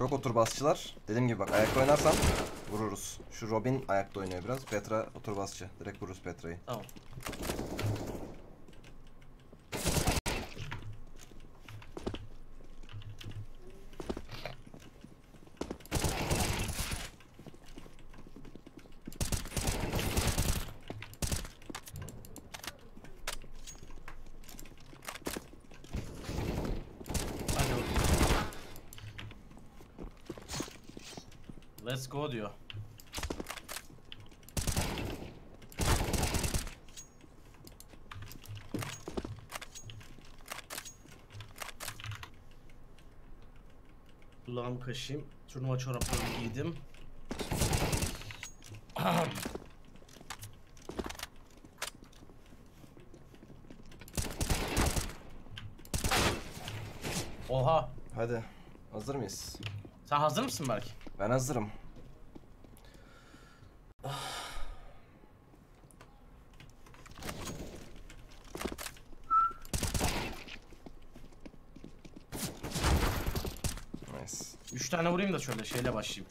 Çok oturbasçılar. Dediğim gibi bak, ayakta oynarsan vururuz. Şu Robin ayakta oynuyor biraz. Petra oturbasçı. Direkt vururuz Petra'yı. Tamam. Let's go diyor. Kulağımı kaşıyım. Turnuva çoraplarımı giydim. Oha. Hadi. Hazır mıyız? Sen hazır mısın Berk? Ben hazırım. Nice. 3 tane vurayım da şöyle şeyle başlayayım.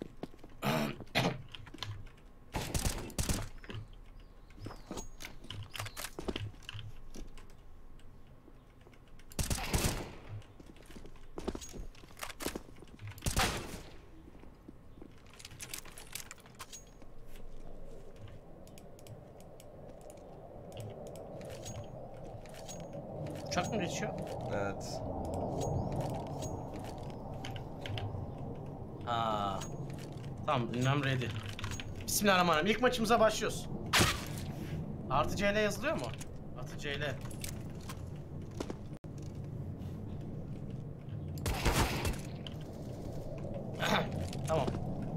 Uçak mı geçiyor? Evet. Ha. Tamam, ünlem ready. Bismillahirrahmanirrahim. İlk maçımıza başlıyoruz. Artı CL yazılıyor mu? Artı CL. Tamam.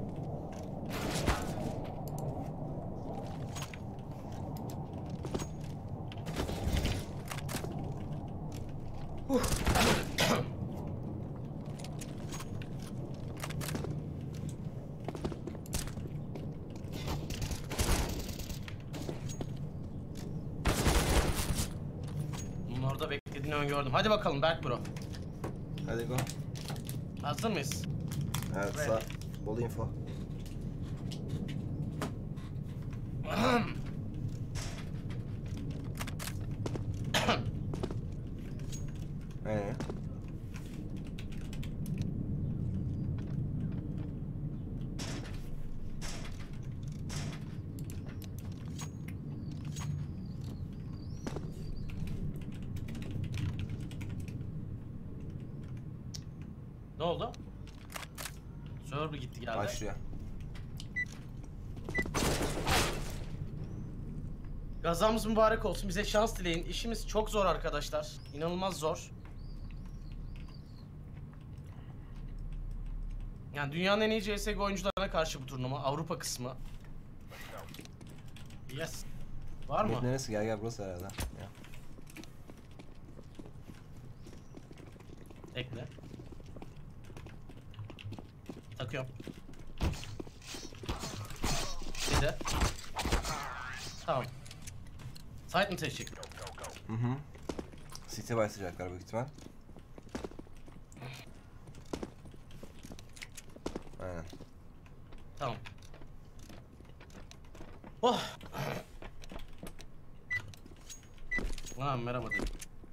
Bunun orada beklediğini öngördüm. Hadi bakalım Berk bro. Hadi go. Hazır mıyız? Evet, Ready. sağ. Bol info. Ne oldu? Server gitti geldi. Başlıyor. Gazamız mübarek olsun. Bize şans dileyin. İşimiz çok zor arkadaşlar. İnanılmaz zor. Yani dünyanın en iyi CSGO oyuncularına karşı bu turnuva. Avrupa kısmı. Yes. Var mı? Neresi? Gel burası herhalde. Ya. Ekle. Takıyorum. Bir de. Tamam. Site mi seçecek? Hı. City başlayacaklar büyük ihtimal. Aynen. Tamam. Oh. Ha, merhaba dedim.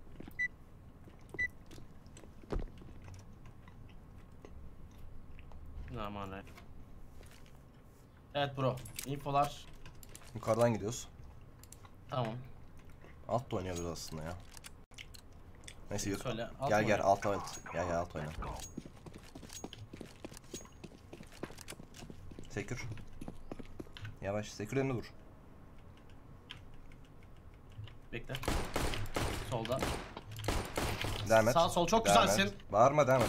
Aman ne. Evet bro. Infolar. Yukarıdan gidiyoruz. Tamam. Altta oynuyoruz aslında ya. Neyse yok. Söyle, alt Gel mı gel oyna? altta evet. Gel alt oyna. Sekür. Yavaş sekür, önüne dur. Bekle. Solda. Devam et. Sağ sol çok Devam güzelsin. et. Bağırma, devam et.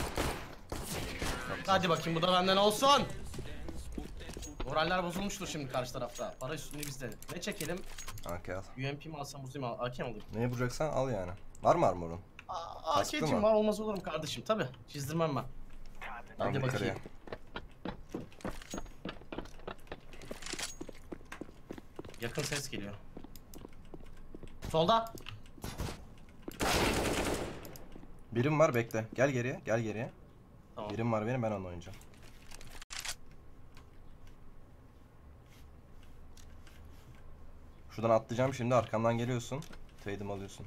Hadi bakayım, bu da benden olsun. Moraller bozulmuştur şimdi karşı tarafta. Para üstünde bizde. Ne çekelim? AK al. UMP mi alsam, uzun mu AK mi alayım? Neyi vuracaksan al yani. Var mı armorun? Kaskı AK'cim mı? var, olmaz olurum kardeşim. Tabi çizdirmem ben. Hadi yukarıya. bakayım. Yakın ses geliyor. Solda. Birim var, bekle. Gel geriye, gel geriye. Tamam. Birim var benim, ben onunla oynayacağım. Şuradan atlayacağım şimdi, arkamdan geliyorsun. Trade'imi alıyorsun.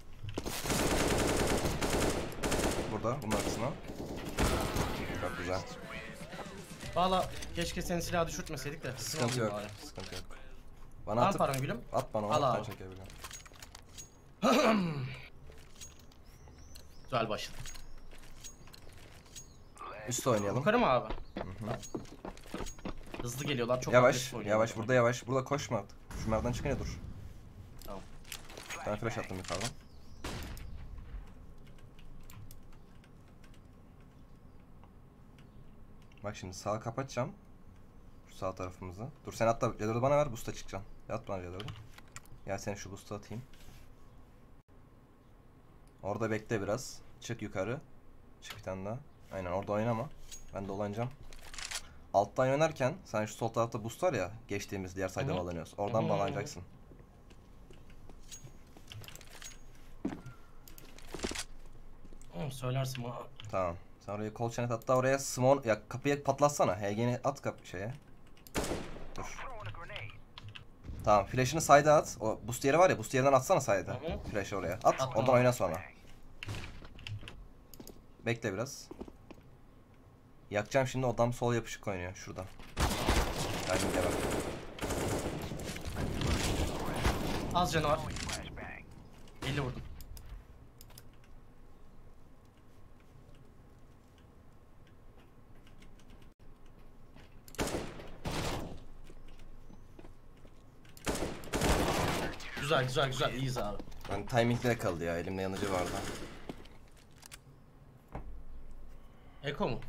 Burada, bunun arkasına. Çok güzel. Valla keşke seni silah düşürtmeseydik de. Sıkıntı yok, sıkıntı yok. Bana Al atıp, paran gülüm. at bana, Al onu abi. ben çekebilirim. Güzel başladı. Üste oynayalım. Yukarı mı abi? Hı. Hızlı geliyorlar, çok Yavaş, agresif oynuyorlar. yavaş, burada yavaş. Burada koşma artık. Şu merdiven çıkınca dur. Tamam. Ben flash attım yukarıdan. Bak şimdi sağa kapatacağım. Şu sağ tarafımızı. Dur sen atla, C4'ü bana ver, boost'a çıkacaksın. At bana C4'ü. Gel seni şu boost'a atayım. Orada bekle biraz. Çık yukarı. Çık bir tane daha. Aynen orada oynama. Ben dolanacağım. Alttan oynarken sen şu sol tarafta boost var ya, geçtiğimiz diğer side'e bağlanıyoruz. Oradan bağlanacaksın. Söylersin bana. Tamam. Sen oraya kol çenet, hatta oraya small ya, kapıya patlatsana. HG'ni at şeye. Dur. Tamam, flash'ını side'a at. O boost yeri var ya, boost yerinden atsana side'a. Flash'ı oraya. At. Attım Oradan abi. oyna sonra. Bekle biraz. Yakacağım şimdi, odam sol yapışık oynuyor şurada. Timing'e bak. Az canı var. 50 vurdum. Güzel güzel güzel, iyiyiz abi. Ben timing'de kaldı ya, elimde yanıcı vardı. Eko mu?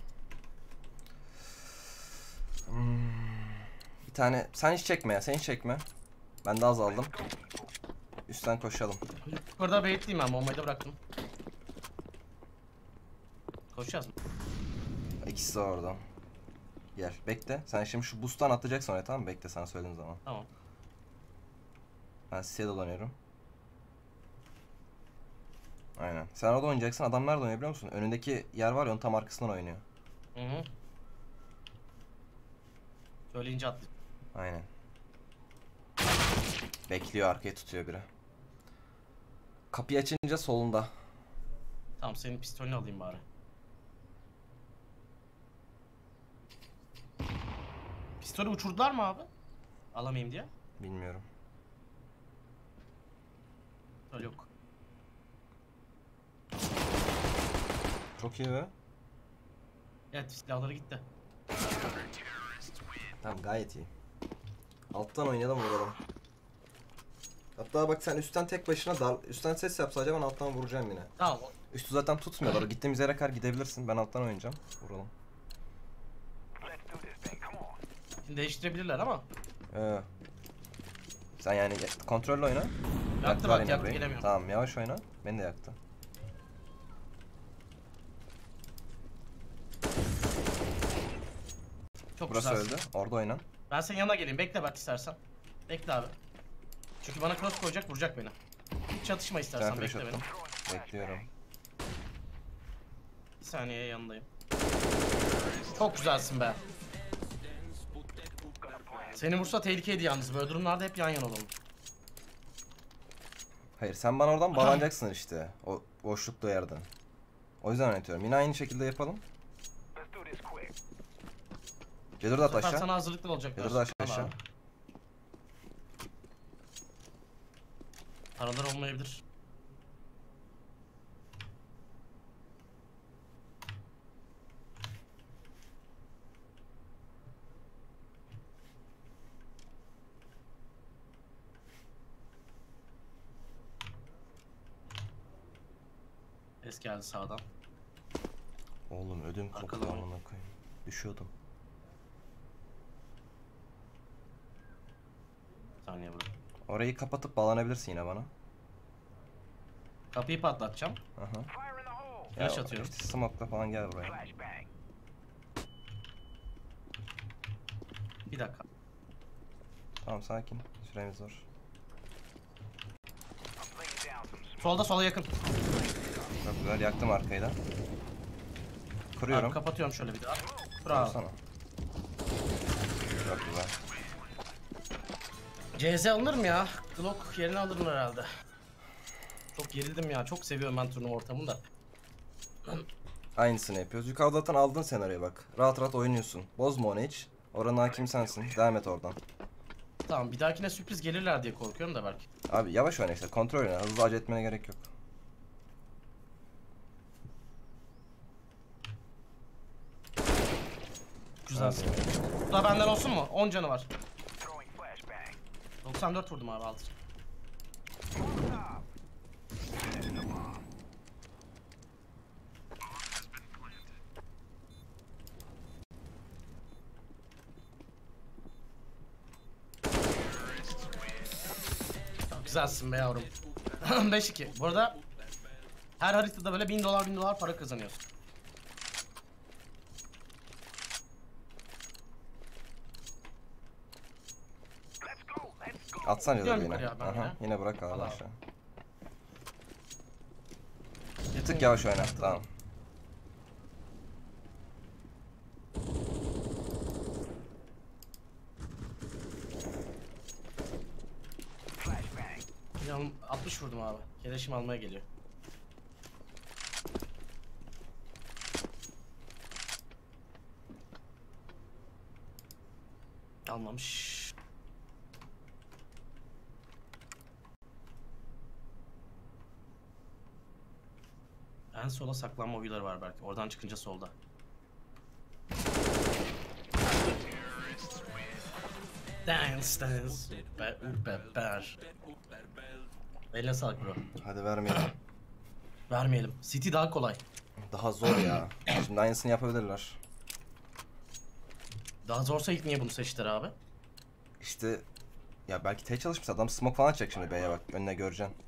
Bir tane sen hiç çekme ya, sen hiç çekme. Ben de az aldım. Üstten koşalım. Yukarıda bekleyeyim, ben bombayı da bıraktım. Koşacağız mı? İkisi de orada. Gel bekle. Sen şimdi şu boost'tan atlayacaksın oraya, tamam mı? Bekle sana söylediğim zaman. Tamam. Ben size dolanıyorum. Aynen. Sen orada oynayacaksın. Adam nerede oynuyor biliyor musun? Önündeki yer var ya, onun tam arkasından oynuyor. Hı hı. Söyleyince atlayacağım. Aynen. Bekliyor, arkaya tutuyor biri. Kapıyı açınca solunda. Tamam, senin pistolünü alayım bari. Pistolü uçurdular mı abi? Alamayayım diye. Bilmiyorum. Öyle yok. Çok iyi be. Evet, silahları gitti. Tamam, gayet iyi. Alttan oynayalım, vuralım. Hatta bak sen üstten tek başına üstten ses yap sadece, ben alttan vuracağım yine. Tamam. Üstü zaten tutmuyorlar. Gittiğimiz yere kadar gidebilirsin. Ben alttan oynayacağım. Vuralım. Şimdi değiştirebilirler ama. Sen yani kontrollü oyna. Yaktı Yaktılar bak, yine yaktı, burayı. gelemiyorum. Tamam, yavaş oyna. Beni de yaktı. Çok Burası güzelsin. öldü. Orada oynan. Ben senin yanına geleyim. Bekle bak istersen. Bekle abi. Çünkü bana cross koyacak, vuracak beni. Hiç çatışma Ben istersen, flash bekle beni. attım. Bekliyorum. Bir saniye yanındayım. Çok güzelsin be. Seni vursa tehlikeydi yalnız. Böyle durumlarda hep yan yana olalım. Hayır, sen bana oradan bağlanacaksın işte. O boşlukta yerden. O yüzden oynatıyorum. Yine aynı şekilde yapalım. C4'ü Bu at sefer aşağı. sana hazırlıklı olacaklar. C4'ü at Al aşağı. abi. Paralar olmayabilir. Es geldi sağdan. Oğlum ödüm koptu Arkadan. amına koyayım. Düşüyordum. Bir saniye burada. Orayı kapatıp bağlanabilirsin yine bana. Kapıyı patlatacağım. Aha. Flash atıyorum. İşte smoke'la falan gel buraya. Bir dakika. Tamam, sakin. Süremiz var. Solda, sola yakın. Çok güzel, yaktım arkayı da. Kuruyorum. Abi kapatıyorum şöyle bir daha. Bravo. Kursana. Çok güzel. CZ alınır mı ya? Glock yerine alırım herhalde. Çok gerildim ya. Çok seviyorum ben turnuva ortamını da. Aynısını yapıyoruz. Yukarıda zaten aldın senaryoya bak. Rahat rahat oynuyorsun. Bozma onu hiç. Oranın hakim sensin. Devam et oradan. Tamam, bir dahakine sürpriz gelirler diye korkuyorum da belki. Abi yavaş oyna işte. Kontrol oyna. Hızlı acele etmene gerek yok. Güzelsin. Bu da benden olsun mu? 10 canı var. 94 vurdum abi, 6. Çok güzelsin be yavrum. 5-2. Bu arada her haritada böyle 1000 dolar 1000 dolar para kazanıyorsun. Atsan ya da Gidiyorum yine. yukarıya ben Aha, yine. yine bırak abi Al abi. aşağı. Bir tık yavaş oyna. Tamam. Yanım 60 vurdum abi. Keleşim almaya geliyor. Almamış. En sola saklanma oyunları var belki. Oradan çıkınca solda. Dance dance. Ber. Eline sağlık bro. Hadi vermeyelim. Vermeyelim. City daha kolay. Daha zor ya. Şimdi aynısını yapabilirler. Daha zorsa ilk niye bunu seçtiler abi? İşte ya belki tek çalışmış adam smoke falan atacak şimdi B'ye bak. Önüne göreceksin.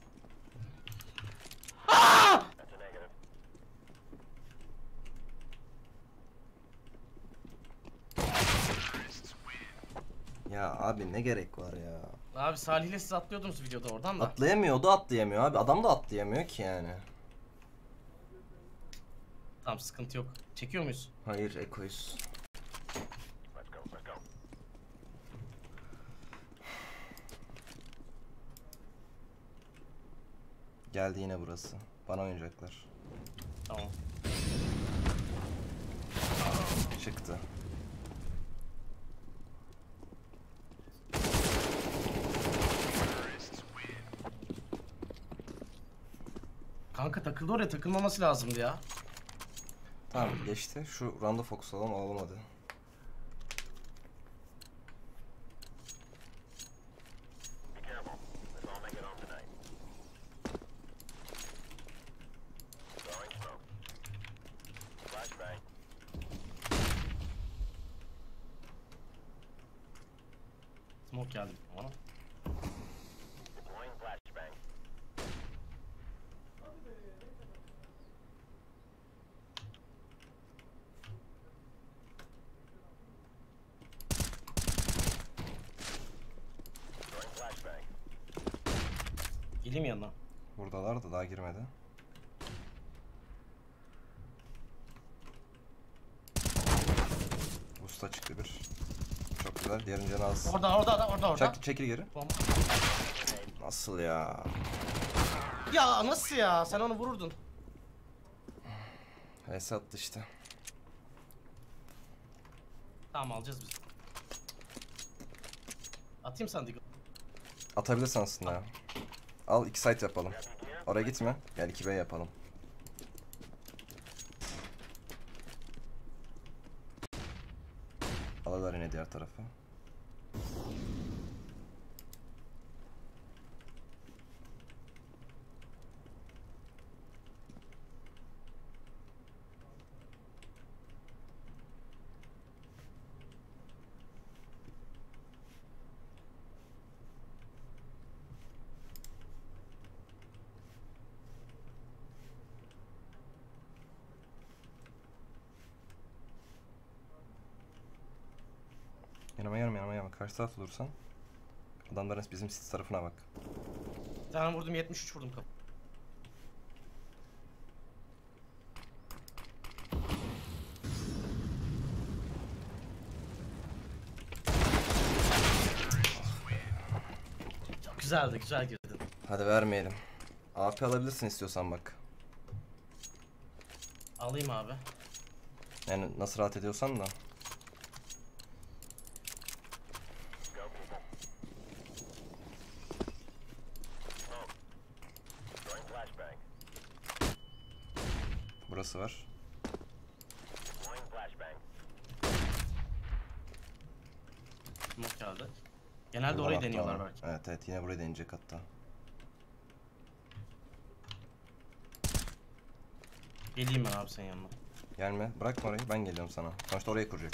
Ya abi ne gerek var ya. Abi Salih ile siz atlıyordunuz videoda oradan da. Atlayamıyor, o da atlayamıyor abi. Adam da atlayamıyor ki yani. Tamam, sıkıntı yok. Çekiyor muyuz? Hayır, ekoyuz. Geldi yine burası. Bana oynayacaklar. Tamam. Çıktı. Kanka takıldı oraya, takılmaması lazımdı ya. Tamam geçti. Şu round'a fokus alalım hadi. Smoke geldi bana. Geleyim yanına. Buradalar da daha girmedi. Usta çıktı bir. Çok güzel. Diğerin canı az. Orada. Çekil geri. Bomba. Nasıl ya? Ya nasıl ya? Sen onu vururdun. HS attı işte. Tamam, alacağız biz. Atayım sana Deagle. Atabilirsin aslında ya. Al 2 site yapalım. Oraya gitme. Gel 2B yapalım. Alırlar yine diğer tarafı. Yanıma. Karşı tarafta durursan. Adamların bizim sit tarafına bak. Bir tane vurdum, 73 vurdum kapı. Güzeldi, güzel girdin. Hadi vermeyelim. AP alabilirsin istiyorsan bak. Alayım abi. Yani nasıl rahat ediyorsan da. Burası var. Smoke geldi. Genelde Buradan orayı attı deniyorlar ama. belki. Evet evet, yine burayı deneyecek hatta. Geleyim ben abi senin yanına. Gelme, bırakma orayı, ben geliyorum sana. Sonuçta orayı kuracak.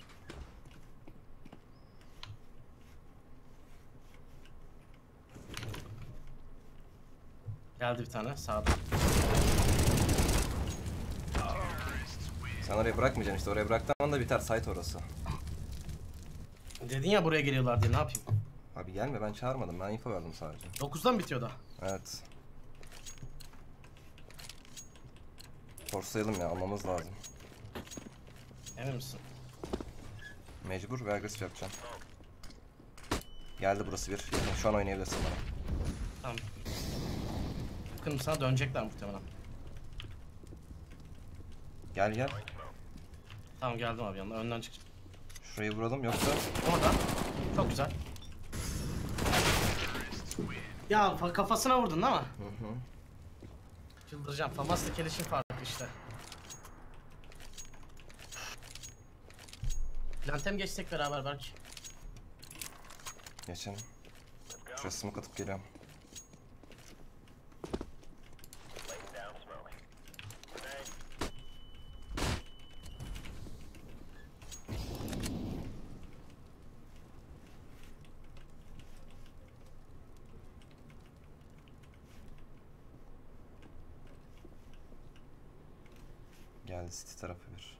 Geldi bir tane sağda. Sen orayı bırakmayacaksın işte, oraya bıraktığın anda biter site orası. Dedin ya buraya geliyorlar diye, ne yapayım? Abi gelme, ben çağırmadım, ben info verdim sadece. 9'dan bitiyor da. Evet. Forsayalım ya, almamız lazım. Emin misin? Mecbur ve agresif yapacağım. Geldi burası bir. Yakın, şu an oynayabilirsin bana. Tamam. Bakın sana dönecekler muhtemelen. Gel gel. Tamam geldim abi yanına, önden çık. Şurayı vuralım yoksa... Orada. Çok güzel. Ya kafasına vurdun değil mi? Hı hı. Çıldıracağım. Famas'la Keleş'in farkı işte. Plante mi geçsek beraber belki? Geçelim. Şuraya smoke atıp geliyorum. Geldi city tarafı bir.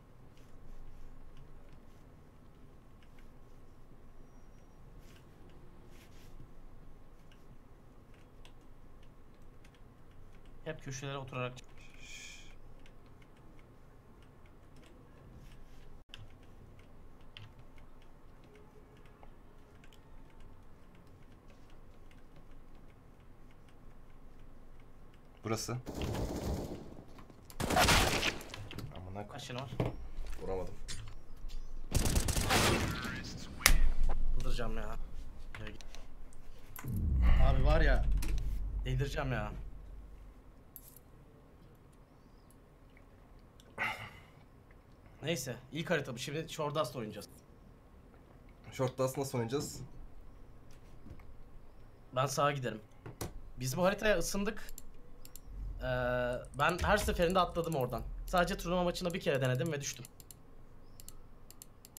Hep köşelere oturarak. Burası. Amına koy. Kaç tane var? Vuramadım. Çıldıracağım ya. Abi var ya. Delireceğim ya. Neyse, ilk harita bu. Şimdi Shordast'la oynayacağız. Short Dust nasıl oynayacağız? Ben sağa giderim. Biz bu haritaya ısındık. Ben her seferinde atladım oradan. Sadece turnuva maçında bir kere denedim ve düştüm.